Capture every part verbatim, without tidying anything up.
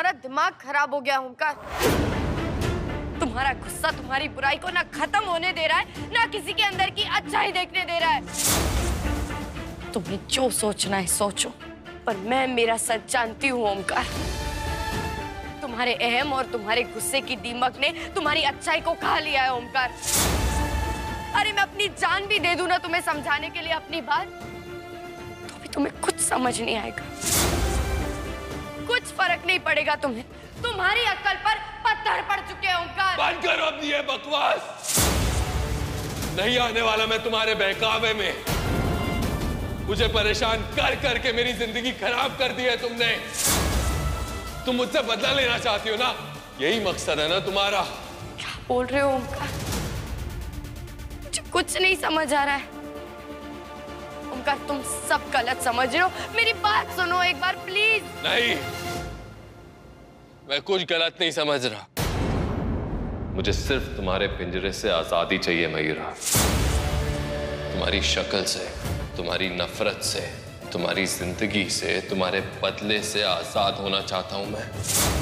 तुम्हारा दिमाग खराब हो गया ओमकार। तुम्हारा गुस्सा तुम्हारी बुराई को ना खत्म होने दे रहा है, ना किसी के अंदर की अच्छाई देखने दे रहा है। तुम्हें जो सोचना है सोचो, पर मैं मेरा सच जानती हूँ ओमकार। तुम्हारे अहम और तुम्हारे गुस्से की दीमक ने तुम्हारी अच्छाई को खा लिया है ओमकार। अरे मैं अपनी जान भी दे दूं ना तुम्हें समझाने के लिए अपनी बात, तो भी तुम्हें कुछ समझ नहीं आएगा, कुछ फर्क नहीं पड़ेगा तुम्हें। तुम्हारी अक्ल पर पत्थर पड़ चुके हैं ओमकार। बंद करो अपनी ये बकवास। नहीं आने वाला मैं तुम्हारे बहकावे में। मुझे परेशान कर करके मेरी जिंदगी खराब कर दी है तुमने। तुम मुझसे बदला लेना चाहती हो ना, यही मकसद है ना तुम्हारा। क्या बोल रहे हो ओमकार? मुझे कुछ नहीं समझ आ रहा है ओमकार। तुम सब गलत समझ रहे हो। मेरी बात सुनो एक बार प्लीज। नहीं, मैं कुछ गलत नहीं समझ रहा। मुझे सिर्फ तुम्हारे पिंजरे से आजादी चाहिए मयूरा। तुम्हारी शक्ल से, तुम्हारी नफरत से, तुम्हारी जिंदगी से, तुम्हारे बदले से आजाद होना चाहता हूं मैं।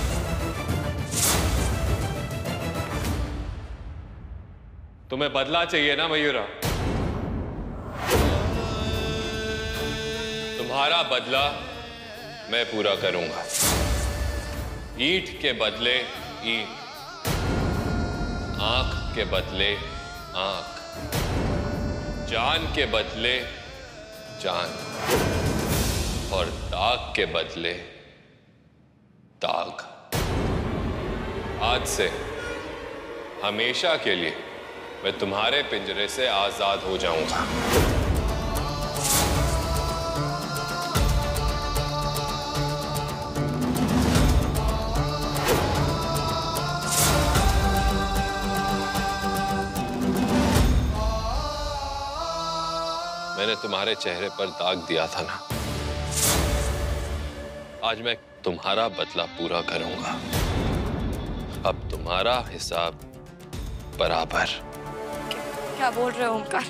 तुम्हें बदला चाहिए ना मयूरा? तुम्हारा बदला मैं पूरा करूंगा। ईंट के बदले ईंट, आंख के बदले आंख, जान के बदले जान, और दाग के बदले दाग। आज से हमेशा के लिए मैं तुम्हारे पिंजरे से आजाद हो जाऊंगा। मैंने तुम्हारे चेहरे पर दाग दिया था ना, आज मैं तुम्हारा बदला पूरा करूंगा। अब तुम्हारा हिसाब बराबर। क्या बोल रहे हो ओमकार?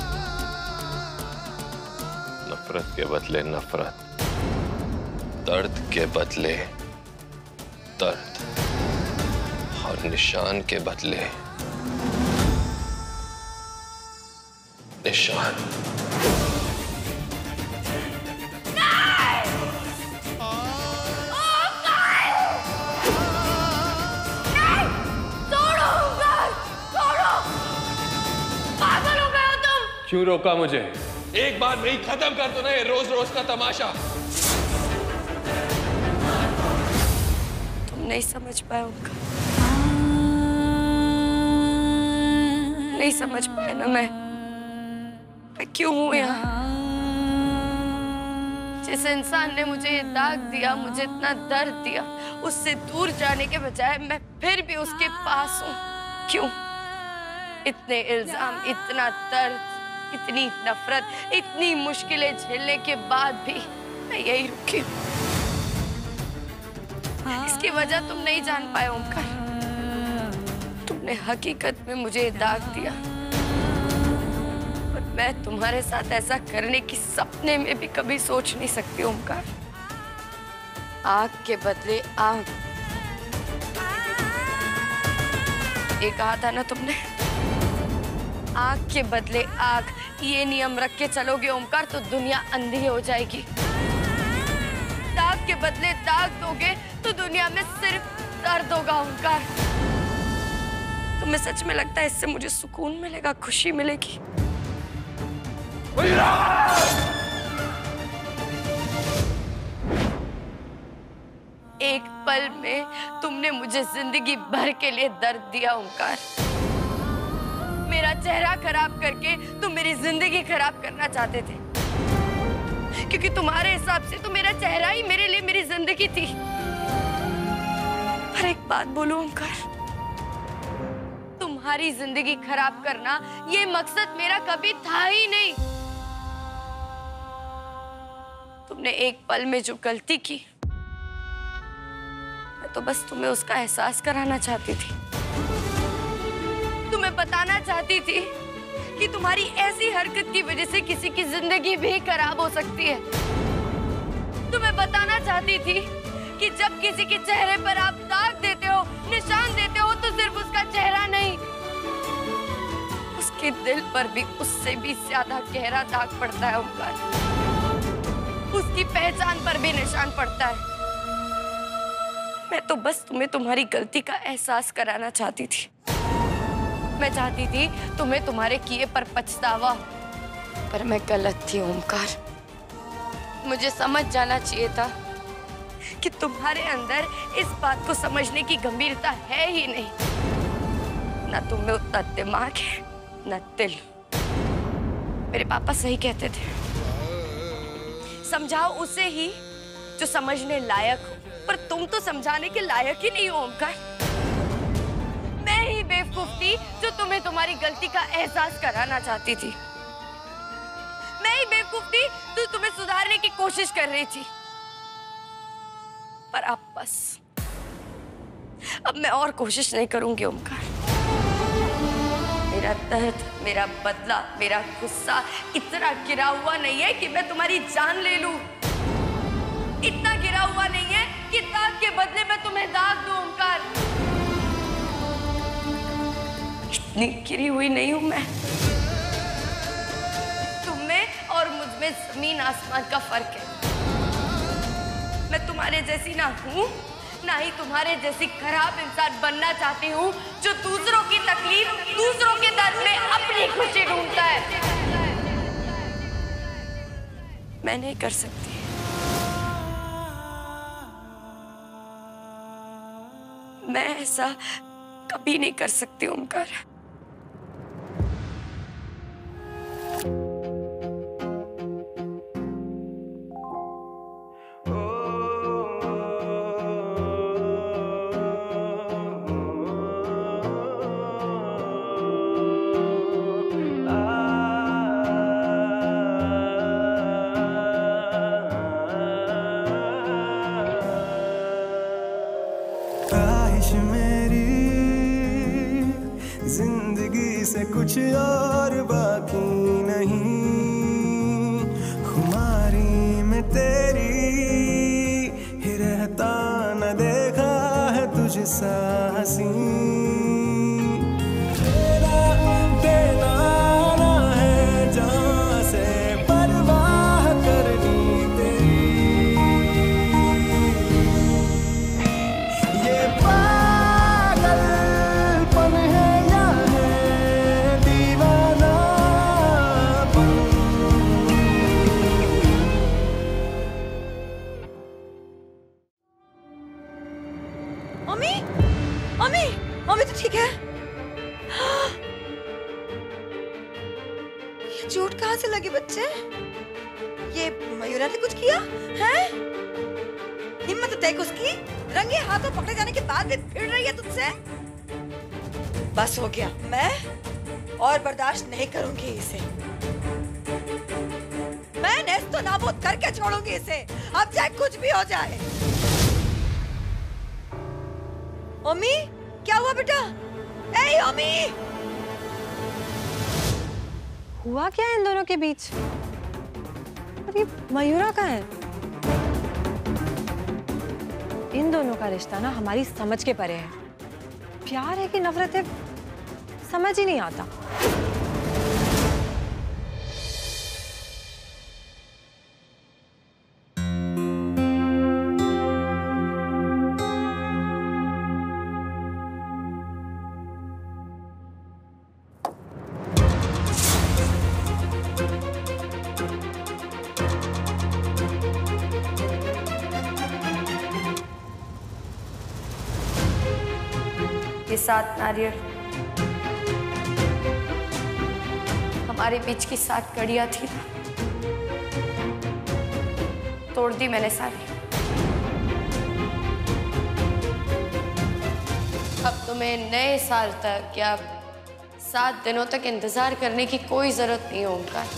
नफरत के बदले नफरत, दर्द के बदले दर्द, और निशान के बदले निशान। क्यों रोका मुझे? एक बार में ही खत्म कर दो ना ये रोज रोज का तमाशा। तुम नहीं समझ पाए ओमकार, नहीं समझ पाए ना मैं मैं क्यों हूं यहाँ। जिस इंसान ने मुझे ये दाग दिया, मुझे इतना दर्द दिया, उससे दूर जाने के बजाय मैं फिर भी उसके पास हूँ। क्यों? इतने इल्जाम, इतना दर्द, इतनी नफरत, इतनी मुश्किलें झेलने के बाद भी मैं यही रुकी हूँ। इसकी वजह तुम नहीं जान पाए ओमकार। तुमने हकीकत में मुझे दाग दिया, और मैं तुम्हारे साथ ऐसा करने की सपने में भी कभी सोच नहीं सकती ओमकार। आग के बदले आग, ये कहा था ना तुमने, आग के बदले आग। ये नियम रख के चलोगे ओमकार तो दुनिया अंधी हो जाएगी। दाग के बदले दाग दोगे तो दुनिया में सिर्फ दर्द होगा ओमकार। तुम्हें सच में लगता है इससे मुझे सुकून मिलेगा, खुशी मिलेगी? एक पल में तुमने मुझे जिंदगी भर के लिए दर्द दिया ओमकार। मेरा चेहरा खराब करके तुम मेरी जिंदगी खराब करना चाहते थे, क्योंकि तुम्हारे हिसाब से तो मेरा चेहरा ही मेरे लिए मेरी जिंदगी थी। पर एक बात बोलूं ओमकार, तुम्हारी जिंदगी खराब करना ये मकसद मेरा कभी था ही नहीं। तुमने एक पल में जो गलती की, मैं तो बस तुम्हें उसका एहसास कराना चाहती थी। तुम्हें बताना चाहती थी कि तुम्हारी ऐसी हरकत की वजह से किसी की जिंदगी भी खराब हो सकती है। तुम्हें बताना चाहती थी कि जब किसी के चेहरे पर आप दाग देते हो, निशान देते हो, तो सिर्फ उसका चेहरा नहीं, उसके दिल पर भी उससे भी ज्यादा गहरा दाग पड़ता है ओमकार। उसकी पहचान पर भी निशान पड़ता है। मैं तो बस तुम्हें तुम्हारी गलती का एहसास कराना चाहती थी। मैं चाहती थी तुम्हें तुम्हारे किए पर पछतावा, पर मैं गलत थी ओमकार। मुझे समझ जाना चाहिए था कि तुम्हारे अंदर इस बात को समझने की गंभीरता है ही नहीं। ना तुम्हें उतना दिमाग है, ना दिल। मेरे पापा सही कहते थे, समझाओ उसे ही जो समझने लायक हो, पर तुम तो समझाने के लायक ही नहीं हो ओमकार। मैं ही बेवकूफ थी जो तुम्हें तुम्हारी गलती का एहसास कराना चाहती थी। मैं ही बेवकूफ थी जो तुम्हें सुधारने की कोशिश कर रही थी। पर अब बस, अब मैं और कोशिश नहीं करूंगी ओमकार। मेरा दर्द, मेरा बदला, मेरा गुस्सा इतना गिरा हुआ नहीं है कि मैं तुम्हारी जान ले लूं। इतना गिरा हुआ नहीं है कि दाग के बदले में तुम्हें दाग दूं ओमकार। इतनी गिरी हुई नहीं हूं मैं। तुम में और मुझ में जमीन आसमान का फर्क है। मैं तुम्हारे जैसी ना हूं, ना ही तुम्हारे जैसी खराब इंसान बनना चाहती हूँ जो दूसरों की तकलीफ, दूसरों के दर्द में अपनी खुशी ढूंढता है। मैं नहीं कर सकती। मैं ऐसा कभी नहीं कर सकती ओमकार। मेरी जिंदगी से कुछ और बाकी नहीं, खुमारी में तेरी ही रहता न देखा है तुझसा हसीं। तेरा देना ना है जहाँ से परवाह करनी तेरी। ये मम्मी, मम्मी, मम्मी तो ठीक है? ये चोट कहाँ से लगी बच्चे? ये मयूरा ने कुछ किया है? हिम्मत देख उसकी, रंगे हाथों पकड़े जाने के बाद भी फिर रही है तुझसे। बस हो गया, मैं और बर्दाश्त नहीं करूंगी इसे। मैं नेस्त तो नाबूद करके छोड़ूंगी इसे, अब चाहे कुछ भी हो जाए। ओमी, क्या हुआ बेटा? ए ओमी! हुआ क्या है इन दोनों के बीच? और ये मयूरा कहाँ है? इन दोनों का रिश्ता ना हमारी समझ के परे है। प्यार है कि नफरत है, समझ ही नहीं आता। ये सात नारियल हमारे बीच की सात कड़ियां थी ना, तोड़ दी मैंने सारी। अब तुम्हें नए साल तक या सात दिनों तक इंतजार करने की कोई जरूरत नहीं है ओमकार।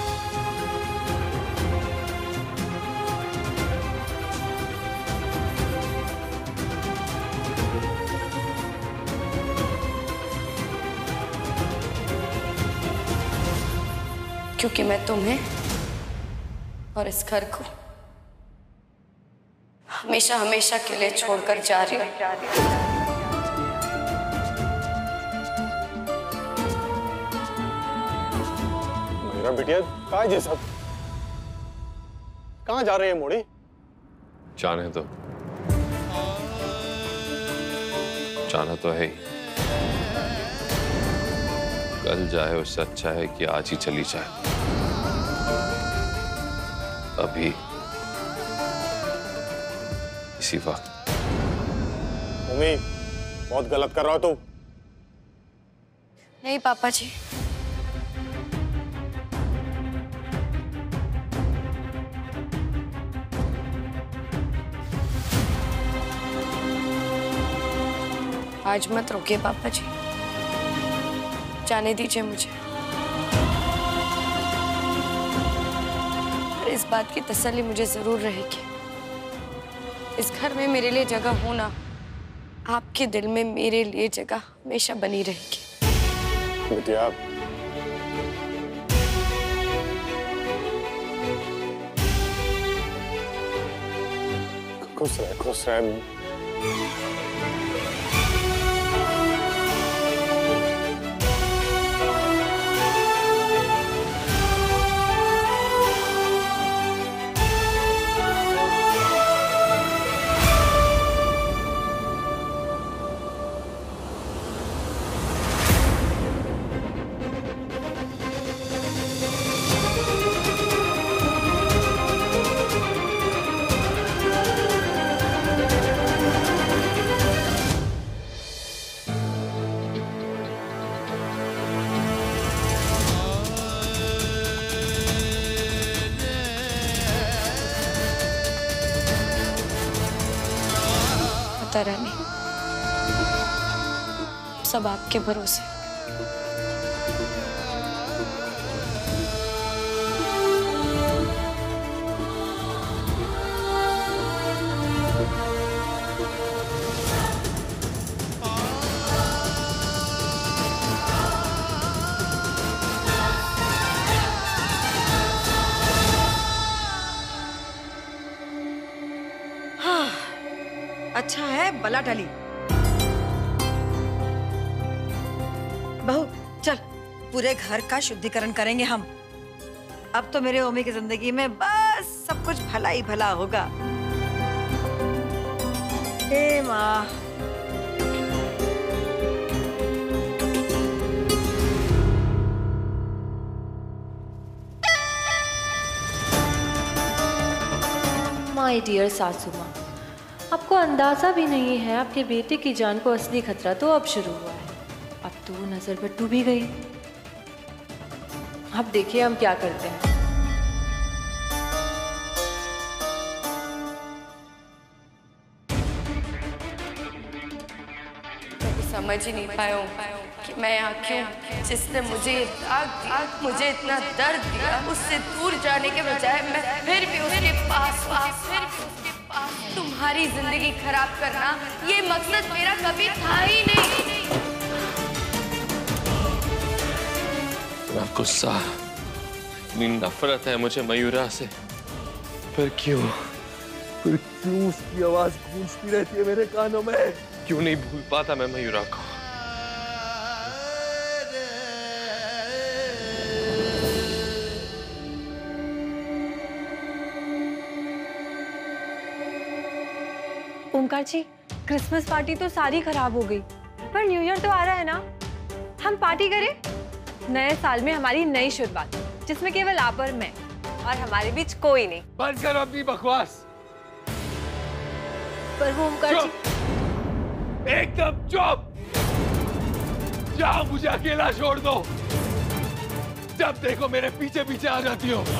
क्योंकि मैं तुम्हें और इस घर को हमेशा हमेशा के लिए छोड़कर जा रही हूँ। मेरा बिटिया कहाँ है? सब कहाँ जा रहे हैं मोड़ी? जाने दो, जाना तो है ही। कल जाए उससे अच्छा है कि आज ही चली जाए। अभी इसी वक्त। मम्मी बहुत गलत कर रहा हो तू। नहीं पापा जी, आज मत रोकिए पापा जी, जाने दीजिए मुझे। और इस बात की तसल्ली मुझे जरूर रहेगी, इस घर में मेरे लिए जगह होना, आपके दिल में मेरे लिए जगह हमेशा बनी रहेगी। बिटिया खुश रह, खुश रह। पता रानी, सब आपके भरोसे। अच्छा है बला टली। बहू चल, पूरे घर का शुद्धिकरण करेंगे हम। अब तो मेरे ओमी की जिंदगी में बस सब कुछ भला ही भला होगा। हे माँ, माय डियर सासू माँ, आपको अंदाजा भी नहीं है आपके बेटे की जान को असली खतरा तो अब शुरू हुआ है। अब तो वो नजर बट्टू भी गई। अब देखिए हम क्या करते हैं। समझ ही नहीं पाया हूँ कि मैं यहाँ क्यों, जिसने मुझे दाग दिया, मुझे इतना दर्द दिया, उससे दूर जाने के बजाय मैं फिर भी उसके पास पास फिर भी उसके पास। तुम्हारी जिंदगी खराब करना ये मकसद मेरा कभी था ही नहीं। इतना गुस्सा, इतनी नफरत है मुझे मयूरा से, पर क्यों फिर क्यों उसकी आवाज गूंजती रहती है मेरे कानों में? क्यों नहीं भूल पाता मैं मयूरा को? ओमकार जी, क्रिसमस पार्टी तो सारी खराब हो गई, पर न्यू ईयर तो आ रहा है ना, हम पार्टी करें। नए साल में हमारी नई शुरुआत, जिसमें केवल आप और मैं, और हमारे बीच कोई नहीं। बंद करो अपनी बकवास। पर वो ओमकार जी, एकदम चुप। जाओ, मुझे अकेला छोड़ दो। जब देखो मेरे पीछे पीछे आ जाती हो।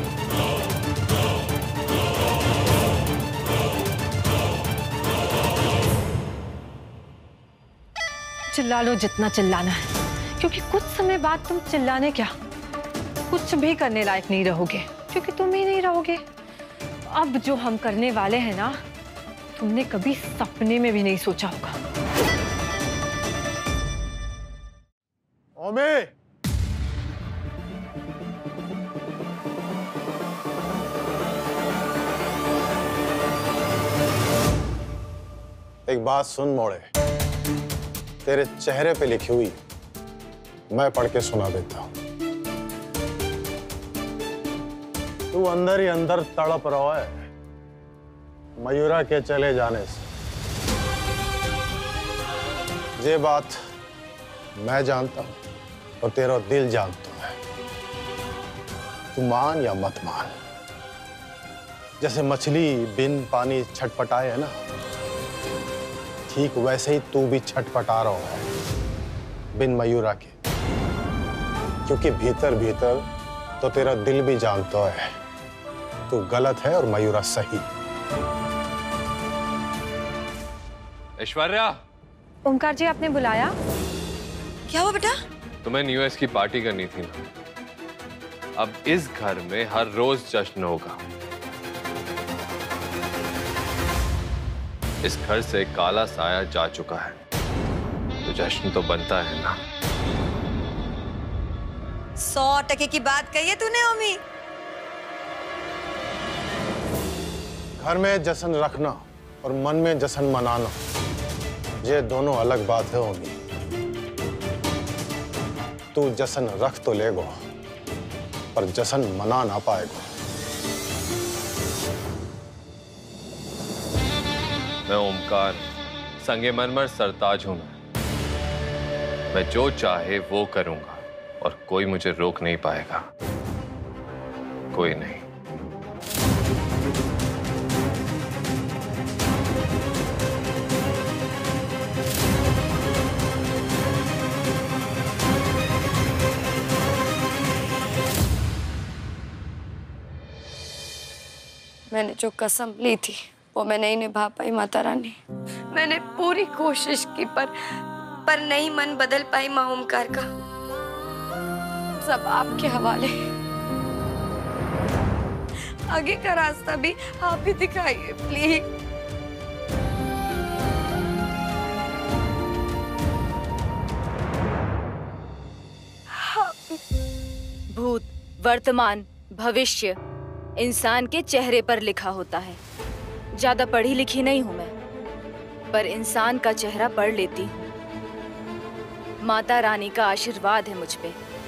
चिल्ला लो जितना चिल्लाना है, क्योंकि कुछ समय बाद तुम चिल्लाने क्या, कुछ भी करने लायक नहीं रहोगे, क्योंकि तुम ही नहीं रहोगे। अब जो हम करने वाले हैं ना, तुमने कभी सपने में भी नहीं सोचा होगा। ओमे, एक बात सुन मोड़े, तेरे चेहरे पे लिखी हुई मैं पढ़ के सुना देता हूं। तू अंदर ही अंदर तड़प रहा है मयूरा के चले जाने से। ये बात मैं जानता हूं और तेरा दिल जानता है। तू मान या मत मान, जैसे मछली बिन पानी छटपटाए है ना, ठीक वैसे ही तू भी छटपटा रहा है बिन मयूरा के। क्योंकि भीतर भीतर तो तेरा दिल भी जानता है तू गलत है और मयूरा सही। ऐश्वर्या, ओमकार जी आपने बुलाया? क्या हुआ बेटा? तुम्हें न्यू ईयर की पार्टी करनी थी ना, अब इस घर में हर रोज जश्न होगा। इस घर से काला साया जा चुका है, तो जश्न तो बनता है ना। सौ टके की बात कही है तूने ओमी। घर में जश्न रखना और मन में जश्न मनाना, ये दोनों अलग बात है ओमी। तू जश्न रख तो लेगो, पर जश्न मना ना पाएगा। मैं ओमकार, संगमरमर सरताज हूं। मैं मैं जो चाहे वो करूंगा और कोई मुझे रोक नहीं पाएगा, कोई नहीं। मैंने जो कसम ली थी वो मैं नहीं निभा पाई माता रानी। मैंने पूरी कोशिश की पर पर नहीं मन बदल पाई माँ ओमकार का। सब आपके हवाले। आगे का रास्ता भी आप ही दिखाइए प्लीज। भूत, वर्तमान, भविष्य इंसान के चेहरे पर लिखा होता है। ज्यादा पढ़ी लिखी नहीं हूं मैं, पर इंसान का चेहरा पढ़ लेती हूँ। माता रानी का आशीर्वाद है मुझ पे।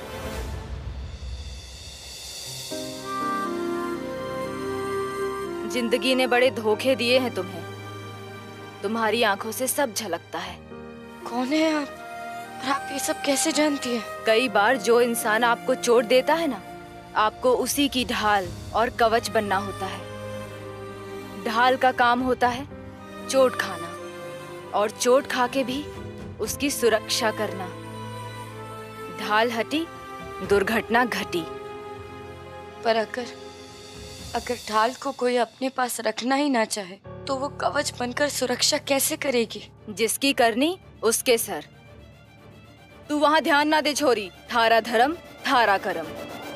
जिंदगी ने बड़े धोखे दिए हैं तुम्हें। तुम्हारी आंखों से सब झलकता है। कौन है आप? और आप ये सब कैसे जानती है? कई बार जो इंसान आपको चोट देता है ना, आपको उसी की ढाल और कवच बनना होता है। ढाल का काम होता है चोट खाना, और चोट खा के भी उसकी सुरक्षा करना। ढाल हटी, दुर्घटना घटी। पर अगर अगर ढाल को कोई अपने पास रखना ही ना चाहे तो वो कवच बनकर सुरक्षा कैसे करेगी? जिसकी करनी उसके सर। तू वहां ध्यान ना दे छोरी। थारा धर्म थारा करम।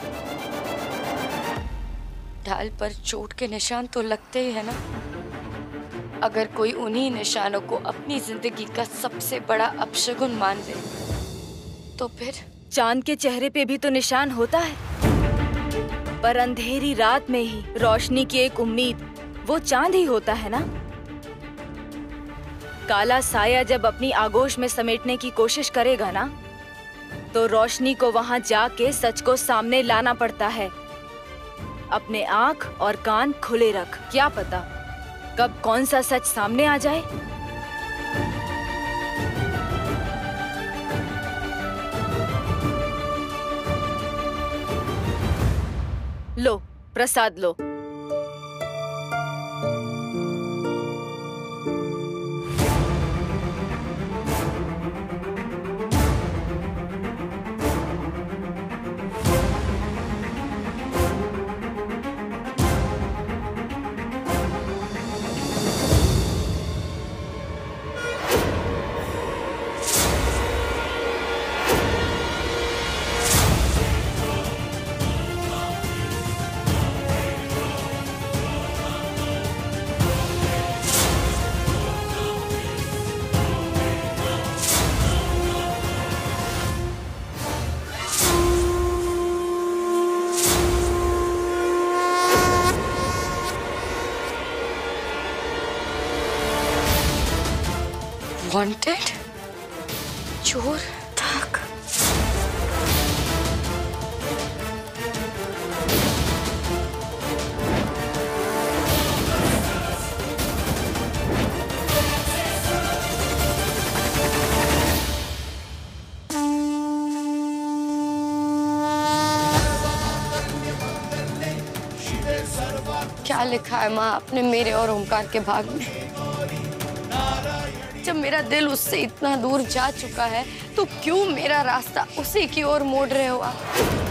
ढाल पर चोट के निशान तो लगते ही है ना। अगर कोई उन्हीं निशानों को अपनी जिंदगी का सबसे बड़ा अपशगुन मान ले तो फिर? चांद के चेहरे पे भी तो निशान होता है, पर अंधेरी रात में ही रोशनी की एक उम्मीद, वो चांद ही होता है ना। काला साया जब अपनी आगोश में समेटने की कोशिश करेगा ना, तो रोशनी को वहां जाके सच को सामने लाना पड़ता है। अपने आंख और कान खुले रख, क्या पता कब कौन सा सच सामने आ जाए। लो प्रसाद लो। वांटेड चोर ठग। क्या लिखा है माँ आपने मेरे और ओमकार के भाग में? जब मेरा दिल उससे इतना दूर जा चुका है तो क्यों मेरा रास्ता उसी की ओर मोड़ रहे हो आप?